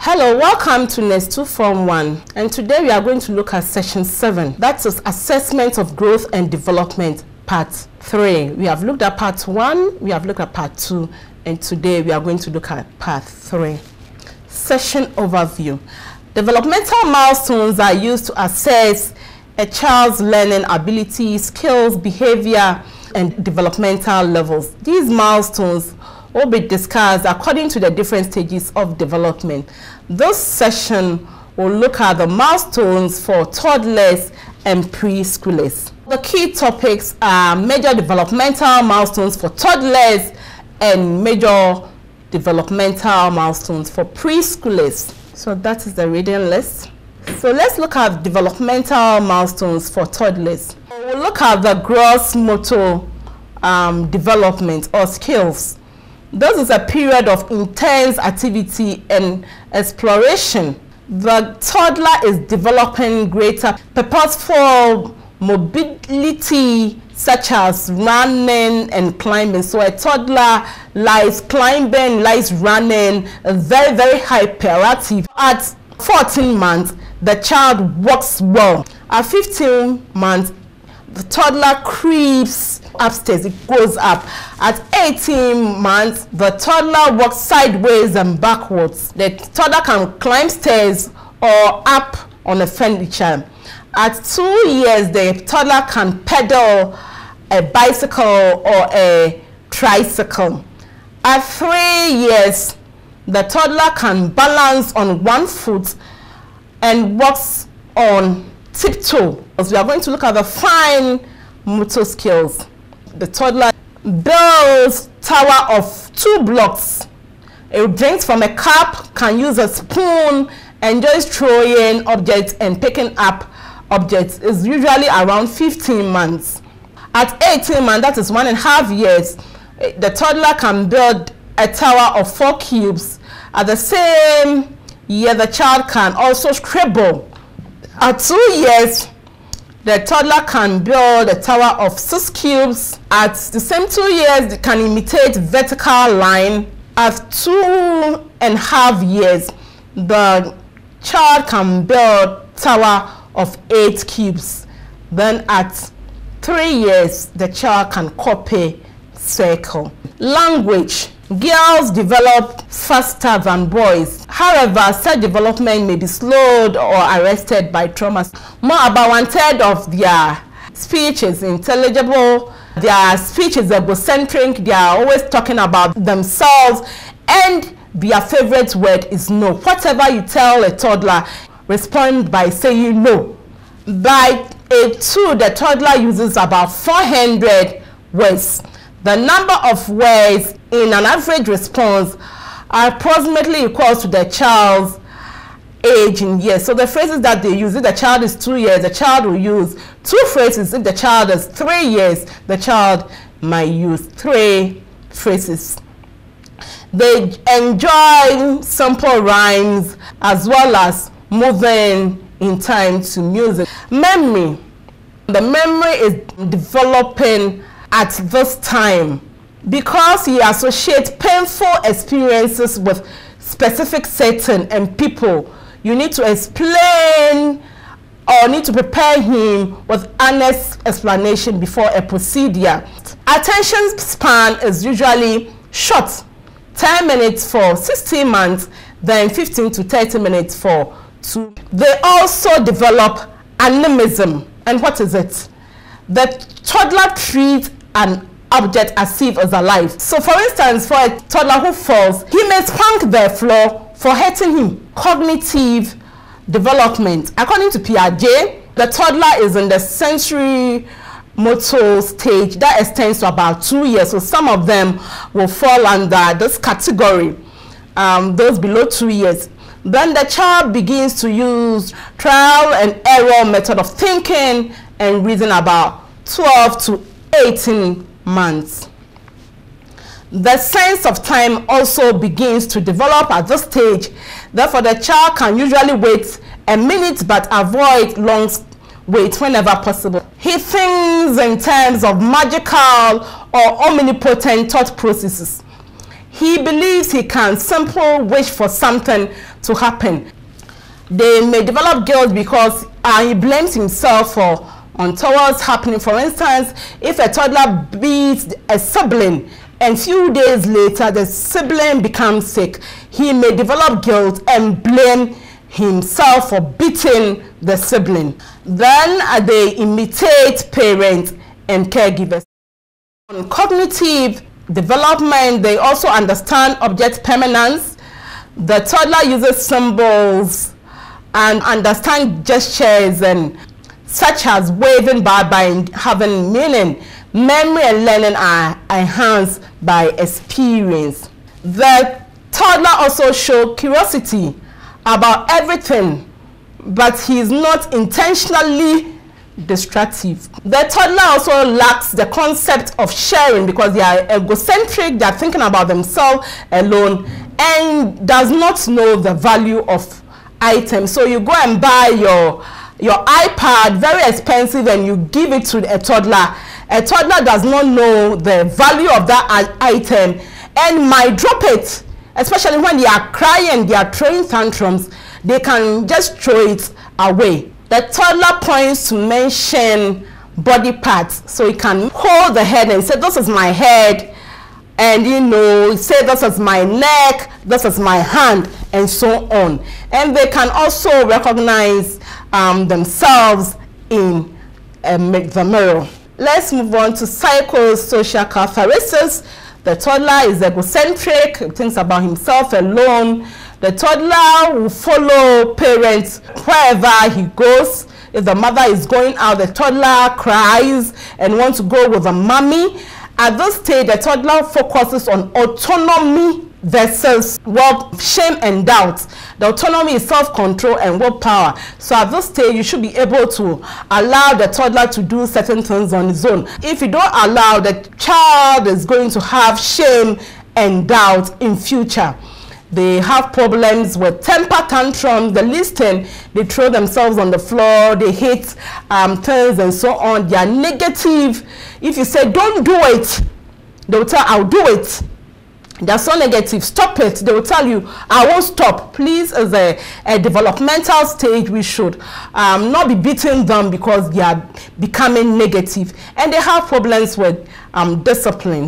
Hello, welcome to NEST 2 Form 1, and today we are going to look at Section 7. That is Assessment of Growth and Development, Part 3. We have looked at Part 1, we have looked at Part 2, and today we are going to look at Part 3. Session Overview. Developmental milestones are used to assess a child's learning abilities, skills, behavior, and developmental levels. These milestones will be discussed according to the different stages of development. This session will look at the milestones for toddlers and preschoolers. The key topics are major developmental milestones for toddlers and major developmental milestones for preschoolers. So that is the reading list. So let's look at developmental milestones for toddlers. We'll look at the gross motor development or skills. This is a period of intense activity and exploration. The toddler is developing greater purposeful mobility, such as running and climbing. So a toddler likes climbing, likes running, very, very hyperactive. At 14 months, the child walks well. At 15 months, the toddler creeps upstairs, it goes up. At 18 months, the toddler walks sideways and backwards. The toddler can climb stairs or up on a furniture. At 2 years, the toddler can pedal a bicycle or a tricycle. At 3 years, the toddler can balance on one foot and walks on tiptoe. We are going to look at the fine motor skills. The toddler builds tower of 2 blocks. It drinks from a cup, can use a spoon, enjoys throwing objects and picking up objects. Is usually around 15 months. At 18 months, that is 1.5 years, the toddler can build a tower of 4 cubes. At the same year, the child can also scribble. At 2 years, the toddler can build a tower of 6 cubes. At the same 2 years, they can imitate vertical line. At 2.5 years, the child can build tower of 8 cubes. Then at 3 years, the child can copy circle. Language. Girls develop faster than boys. However, such development may be slowed or arrested by trauma. More about 1/3 of their speech is intelligible. Their speech is egocentric. They are always talking about themselves, and their favorite word is no. Whatever you tell a toddler, respond by saying no. By age 2, the toddler uses about 400 words. The number of words in an average response are approximately equal to the child's age in years. So the phrases that they use, if the child is 2 years, the child will use 2 phrases. If the child is 3 years, the child might use 3 phrases. They enjoy simple rhymes as well as moving in time to music. Memory. The memory is developing at this time because he associates painful experiences with specific setting and people. You need to explain or need to prepare him with honest explanation before a procedure. Attention span is usually short, 10 minutes for 16 months, then 15 to 30 minutes for 2. They also develop animism. And what is it? The toddler treats an object as if it's alive. So for instance, for a toddler who falls, he may spank the floor for hurting him. Cognitive development. According to Piaget, the toddler is in the sensory motor stage that extends to about 2 years. So some of them will fall under this category, those below 2 years. Then the child begins to use trial and error method of thinking and reason about 12 to 18 months. The sense of time also begins to develop at this stage. Therefore, the child can usually wait a minute but avoid long wait whenever possible. He thinks in terms of magical or omnipotent thought processes. He believes believes he can simply wish for something to happen. They may develop guilt because he blames himself for untoward happening. For instance, if a toddler beats a sibling and few days later the sibling becomes sick, he may develop guilt and blame himself for beating the sibling. Then they imitate parents and caregivers. On cognitive development, they also understand object permanence. The toddler uses symbols and understand gestures and such as waving by having meaning. Memory and learning are enhanced by experience. The toddler also shows curiosity about everything, but he is not intentionally destructive. The toddler also lacks the concept of sharing because they are egocentric, they are thinking about themselves alone and does not know the value of items. So you go and buy your iPad, very expensive, and you give it to a toddler. A toddler does not know the value of that item and might drop it, especially when they are crying, they are throwing tantrums. They can just throw it away. The toddler points to mention body parts, so he can hold the head and say, this is my head, and say this is my neck, this is my hand, and so on. And they can also recognize themselves in the mirror. Let's move on to psychosocial characteristics. The toddler is egocentric, thinks about himself alone. The toddler will follow parents wherever he goes. If the mother is going out, the toddler cries and wants to go with the mommy. At this stage, the toddler focuses on autonomy versus shame and doubt. The autonomy is self-control and willpower. So at this stage, you should be able to allow the toddler to do certain things on his own. If you don't allow, the child is going to have shame and doubt in future. They have problems with temper tantrums, the listing, they throw themselves on the floor, they hate things and so on. They are negative. If you say, don't do it, they will tell, I'll do it. They're so negative, stop it. They will tell you, I won't stop. Please, as a developmental stage, we should not be beating them because they are becoming negative. And they have problems with discipline.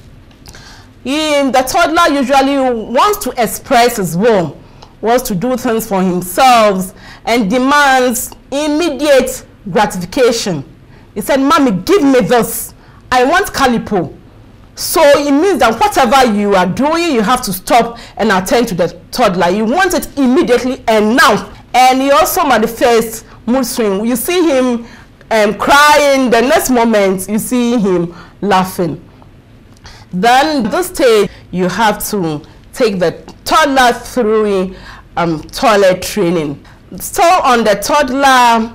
The toddler usually wants to express his will, wants to do things for himself, and demands immediate gratification. He said, Mommy, give me this. I want calipo. So it means that whatever you are doing, you have to stop and attend to the toddler. You want it immediately and now. And he also manifests mood swing. You see him crying, the next moment you see him laughing. Then at this stage, you have to take the toddler through toilet training. So on the toddler,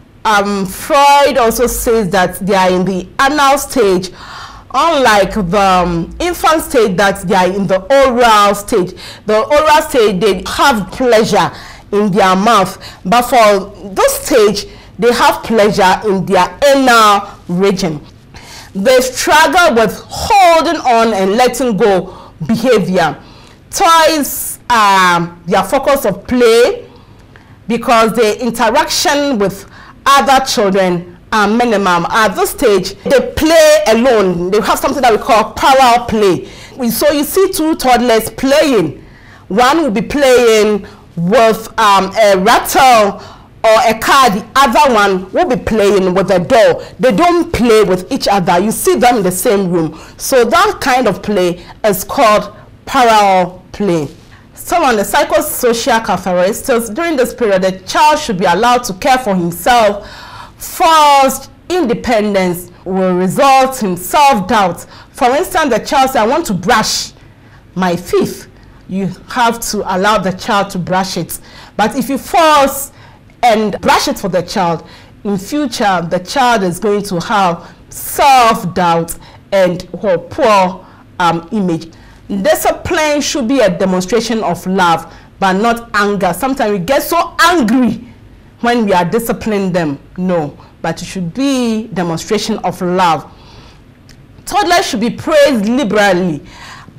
Freud also says that they are in the anal stage, unlike the infant stage that they are in the oral stage. The oral stage, they have pleasure in their mouth, but for this stage, they have pleasure in their anal region. They struggle with holding on and letting go behavior. Toys are their focus of play because the interaction with other children are minimum. At this stage, they play alone. They have something that we call parallel play. So you see two toddlers playing. One will be playing with a rattle or a car, the other one will be playing with a doll. They don't play with each other. You see them in the same room. So that kind of play is called parallel play. So on the psychosocial characteristics, during this period, the child should be allowed to care for himself. Forced independence will result in self-doubt. For instance, the child says, I want to brush my teeth. You have to allow the child to brush it. But if you force and brush it for the child, in future the child is going to have self-doubt and poor image. Discipline should be a demonstration of love, but not anger. Sometimes we get so angry when we are disciplining them. No, but it should be demonstration of love. Toddlers should be praised liberally, but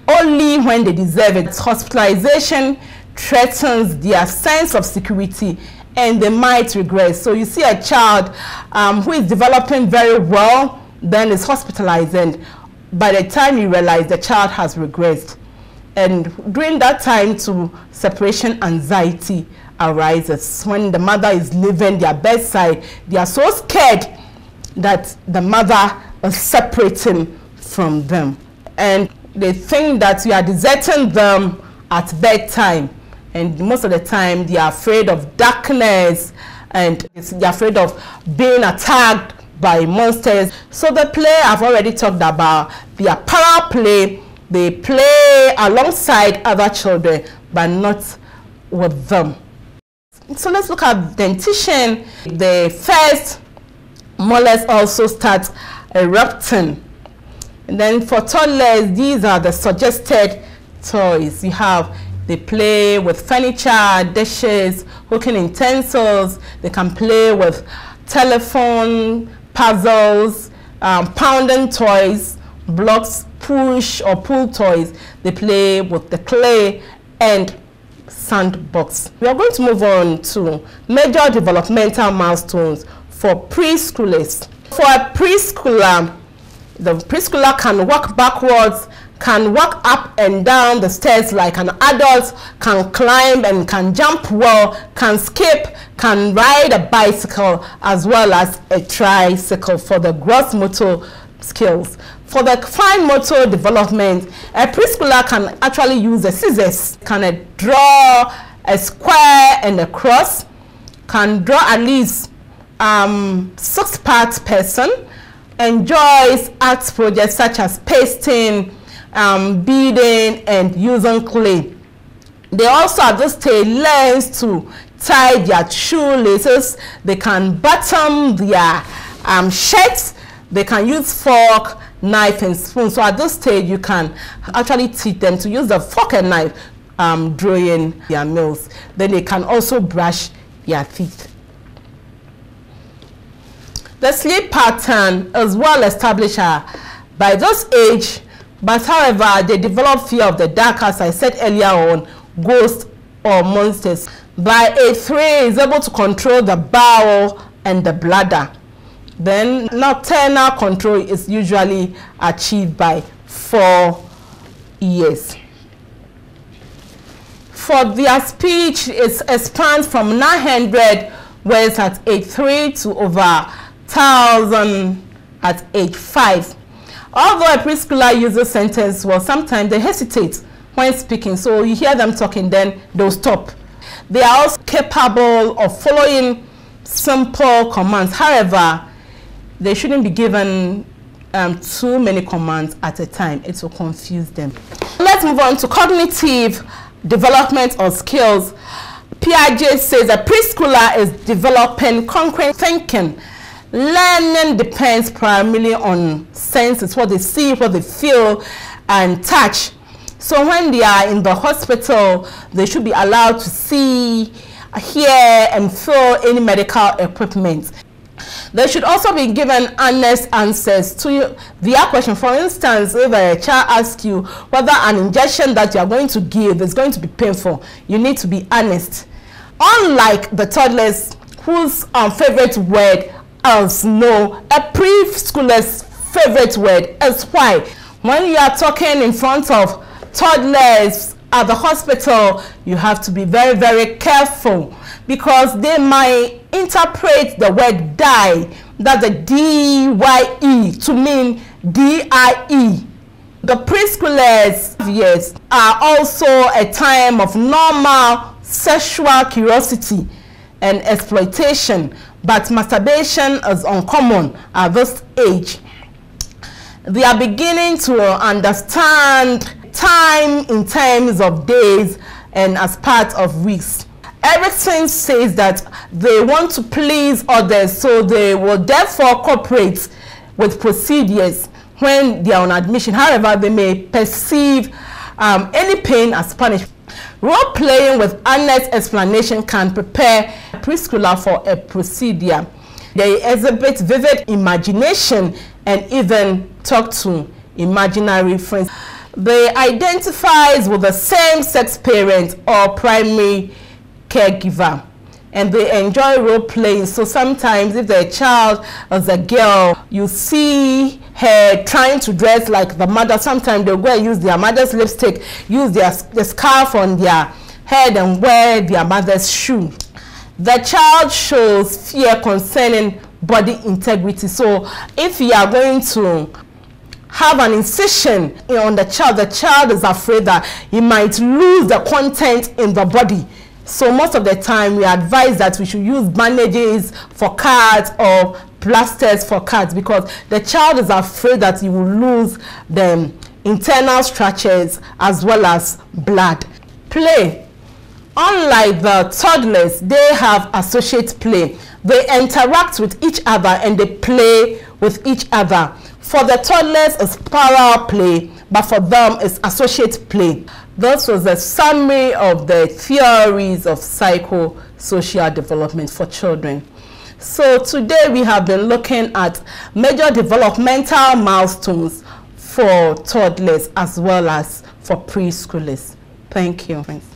only when they deserve it. Hospitalization threatens their sense of security and they might regress. So you see a child who is developing very well, then is hospitalized, and by the time you realize the child has regressed. And during that time too, separation anxiety arises. When the mother is leaving their bedside, they are so scared that the mother is separating from them. And they think that you are deserting them at bedtime. And most of the time, they are afraid of darkness and they are afraid of being attacked by monsters. So the play I've already talked about, their para play, they play alongside other children, but not with them. So let's look at dentition. The first molars also start erupting. And then for toddlers, these are the suggested toys. You have, they play with furniture, dishes, hooking utensils. They can play with telephone, puzzles, pounding toys, blocks, push or pull toys. They play with the clay and sandbox. We are going to move on to major developmental milestones for preschoolers. For a preschooler, the preschooler can walk backwards, can walk up and down the stairs like an adult, can climb and can jump well, can skip, can ride a bicycle as well as a tricycle for the gross motor skills. For the fine motor development, a preschooler can actually use the scissors, can draw a square and a cross, can draw at least 6-part person, enjoys art projects such as pasting, beading and using clay. They also at this stage learns to tie their shoelaces. They can button their shirts. They can use fork, knife and spoon. So at this stage you can actually teach them to use the fork and knife during their meals. Then they can also brush their teeth. The sleep pattern is well established by this age, but however, they develop fear of the dark, as I said earlier on, ghosts or monsters. By age 3, is able to control the bowel and the bladder. Then nocturnal control is usually achieved by 4 years. For their speech, it expands from 900 words at age 3 to over 1,000 at age 5. Although a preschooler uses sentence, well, sometimes they hesitate when speaking. So you hear them talking, then they'll stop. They are also capable of following simple commands. However, they shouldn't be given too many commands at a time. It will confuse them. Let's move on to cognitive development or skills. Piaget says a preschooler is developing concrete thinking. Learning depends primarily on senses, what they see, what they feel, and touch. So when they are in the hospital, they should be allowed to see, hear, and feel any medical equipment. They should also be given honest answers to their question. For instance, if a child asks you whether an injection that you are going to give is going to be painful, you need to be honest. Unlike the toddlers whose favorite word is no, a preschooler's favorite word is why. When you are talking in front of toddlers at the hospital, you have to be very, very careful because they might interpret the word die, that's a D-Y-E, to mean D-I-E. The preschoolers years are also a time of normal sexual curiosity and exploitation, but masturbation is uncommon at this age. They are beginning to understand time in terms of days and as part of weeks. Erikson says that they want to please others, so they will therefore cooperate with procedures when they are on admission. However, they may perceive any pain as punishment. Role playing with honest explanation can prepare a preschooler for a procedure. They exhibit vivid imagination and even talk to imaginary friends. They identify with the same-sex parent or primary caregiver, and they enjoy role playing. So sometimes if the child is a girl, you see her trying to dress like the mother. Sometimes they'll go and use their mother's lipstick, use the scarf on their head, and wear their mother's shoe. The child shows fear concerning body integrity. So if you are going to have an incision on the child is afraid that he might lose the content in the body. So most of the time we advise that we should use bandages for cuts or plasters for cuts, because the child is afraid that he will lose the internal structures as well as blood. Play. Unlike the toddlers, they have associate play. They interact with each other and they play with each other. For the toddlers, it's parallel play, but for them, it's associate play. This was a summary of the theories of psychosocial development for children. So today we have been looking at major developmental milestones for toddlers as well as for preschoolers. Thank you.